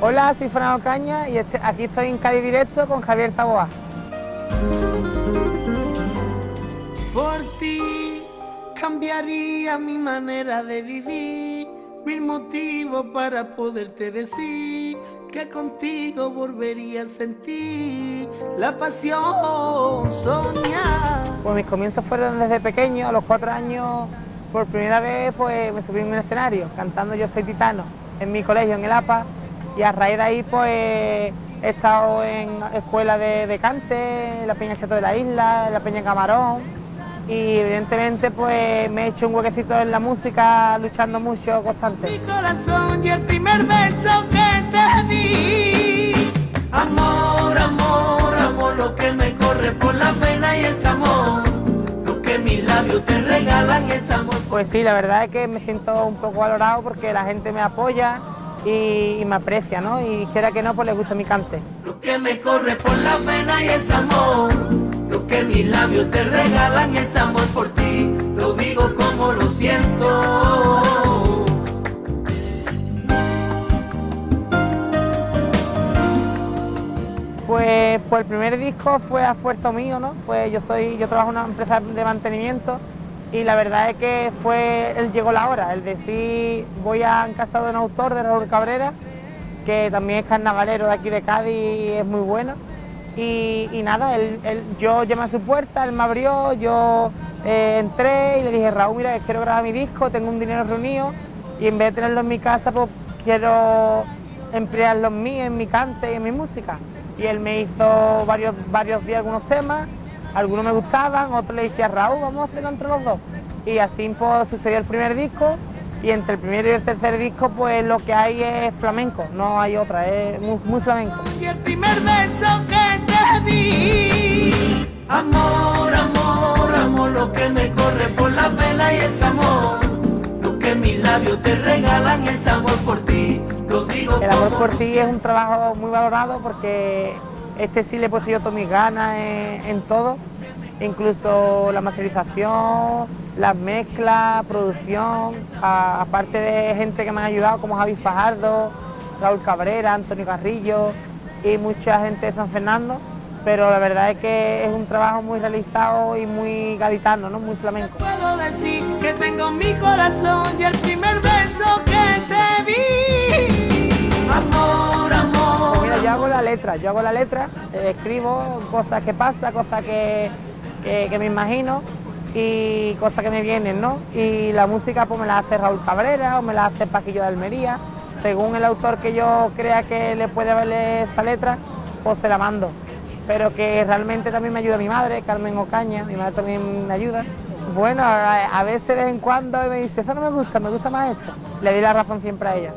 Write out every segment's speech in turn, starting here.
Hola, soy Fernando Caña y aquí estoy en Cádiz Directo con Javier Taboada. Por ti cambiaría mi manera de vivir, mil motivos para poderte decir que contigo volvería a sentir la pasión, soñar. Pues mis comienzos fueron desde pequeño, a los 4 años, por primera vez pues me subí en un escenario cantando Yo soy Titano en mi colegio, en el APA, y a raíz de ahí pues he estado en escuela de cante, en la Peña Chato de la Isla, en la Peña Camarón, y evidentemente pues me he hecho un huequecito en la música, luchando mucho, constante. Mi corazón y el primer beso que te di, amor, amor, amor, lo que me corre por la pena y es amor, lo que mis labios te regalan es amor. Pues sí, la verdad es que me siento un poco valorado porque la gente me apoya y me aprecia, ¿no? Y quiera que no, pues les gusta mi cante. Lo que me corre por la pena y es amor, lo que mis labios te regalan es amor por ti, lo digo como lo siento. Pues el primer disco fue a esfuerzo mío, ¿no? Yo trabajo en una empresa de mantenimiento y la verdad es que llegó la hora, el decir voy en casa de un autor, de Raúl Cabrera, que también es carnavalero de aquí de Cádiz y es muy bueno. Y nada, yo llamé a su puerta, él me abrió, yo entré y le dije, Raúl, mira, quiero grabar mi disco, tengo un dinero reunido y en vez de tenerlo en mi casa, pues quiero emplearlo en mi cante y en mi música. Y él me hizo varios días algunos temas, algunos me gustaban, otros le dije a Raúl, vamos a hacerlo entre los dos. Y así pues sucedió el primer disco y entre el primero y el tercer disco pues lo que hay es flamenco, no hay otra, es muy flamenco. Y el primer beso que te di, amor, amor, amor, lo que me corre por la pena y es amor, lo que mis labios te regalan es amor por ti, lo digo. El amor por ti es un trabajo muy valorado porque sí le he puesto yo todas mis ganas en todo, incluso la masterización, las mezclas, producción, aparte de gente que me ha ayudado como Javi Fajardo, Raúl Cabrera, Antonio Carrillo y mucha gente de San Fernando, pero la verdad es que es un trabajo muy realizado y muy gaditano, ¿no? Muy flamenco. Puedo decir que tengo mi corazón y el primer beso que te vi, amor, amor. Pues mira, yo hago la letra, escribo cosas que pasan, cosas que me imagino y cosas que me vienen, ¿no? Y la música pues me la hace Raúl Cabrera o me la hace Paquillo de Almería, según el autor que yo crea que le puede valer esa letra, pues se la mando. Pero que realmente también me ayuda mi madre, Carmen Ocaña, mi madre también me ayuda. Bueno, a veces de vez en cuando me dice, eso no me gusta más esto. Le doy la razón siempre a ella.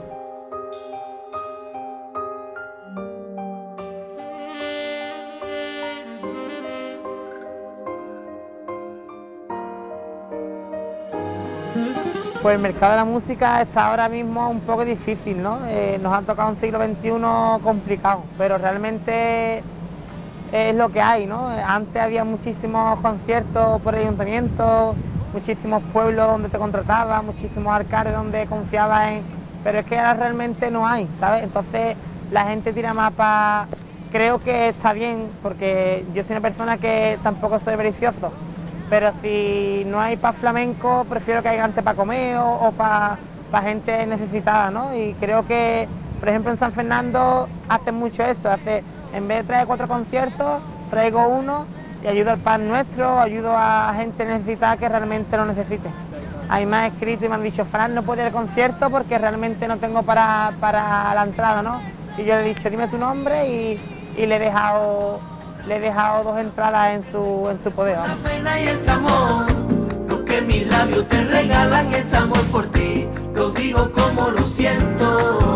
Pues el mercado de la música está ahora mismo un poco difícil, ¿no? Nos ha tocado un siglo XXI complicado, pero realmente es lo que hay, ¿no? Antes había muchísimos conciertos por ayuntamientos, muchísimos pueblos donde te contrataban, muchísimos alcaldes donde confiabas en... Pero es que ahora realmente no hay, ¿sabes? Entonces la gente tira más para... Creo que está bien, porque yo soy una persona que tampoco soy avaricioso, pero si no hay para flamenco, prefiero que haya antes para comer o para gente necesitada, ¿no? Y creo que, por ejemplo, en San Fernando hacen mucho eso, en vez de traer 4 conciertos, traigo uno y ayudo al pan nuestro, ayudo a gente necesitada que realmente lo necesite. A mí me han escrito y me han dicho, Fran, no puedo ir al concierto porque realmente no tengo para la entrada, ¿no? Y yo le he dicho, dime tu nombre y le he dejado 2 entradas en su poder. La pena y el amor, lo que mis labios te regalan es amor por ti, lo digo como lo siento.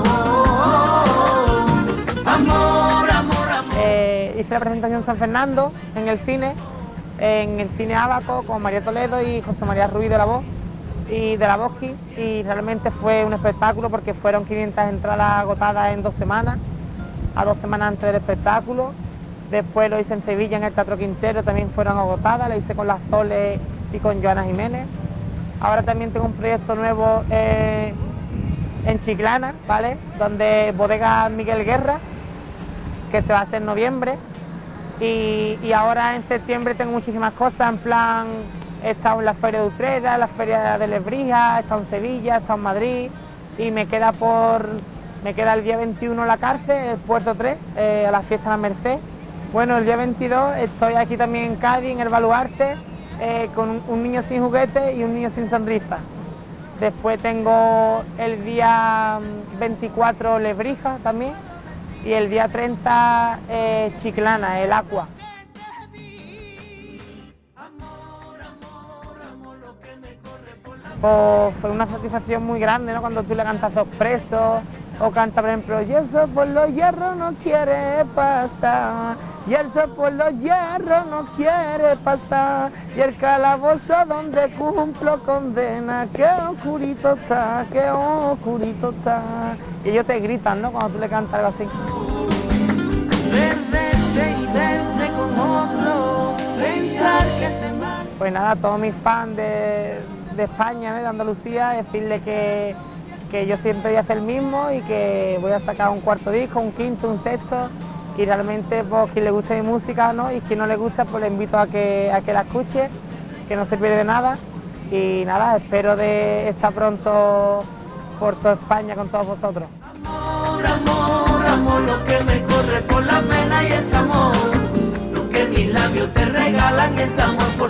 Amor, amor, amor. Hice la presentación en San Fernando, en el cine Ábaco, con María Toledo y José María Ruiz de la Voz y de la Bosque, y realmente fue un espectáculo porque fueron 500 entradas agotadas en 2 semanas, a 2 semanas antes del espectáculo. Después lo hice en Sevilla, en el Teatro Quintero, también fueron agotadas, lo hice con las Zoles y con Joana Jiménez. Ahora también tengo un proyecto nuevo en Chiclana, ¿vale? Donde bodega Miguel Guerra, que se va a hacer en noviembre. Y ahora en septiembre tengo muchísimas cosas, en plan, he estado en la Feria de Utrera, la Feria de Lebrija, he estado en Sevilla, he estado en Madrid y me queda el día 21 la cárcel, el Puerto 3, a la fiesta de la Merced. Bueno, el día 22 estoy aquí también en Cádiz, en el Baluarte, con un niño sin juguete y un niño sin sonrisa. Después tengo el día 24 Lebrija también y el día 30 Chiclana, el Aqua. Pues fue una satisfacción muy grande, ¿no? Cuando tú le cantas Dos Presos o canta, por ejemplo, y el sol por los hierros no quiere pasar, y el sol por los hierros no quiere pasar, y el calabozo donde cumplo condena, que oscurito está, que oscurito está. Y ellos te gritan, ¿no? Cuando tú le cantas algo así. Pues nada, a todos mis fans de España, ¿no? De Andalucía, decirle que yo siempre voy a hacer el mismo y que voy a sacar un cuarto disco, un quinto, un sexto, y realmente pues quien le guste mi música, ¿no? Y quien no le gusta, pues le invito a que la escuche, que no se pierde nada, y nada, espero de estar pronto por toda España con todos vosotros. Amor, amor, amor, lo que me corre por la pena y es amor, lo que mis labios te regalan es amor.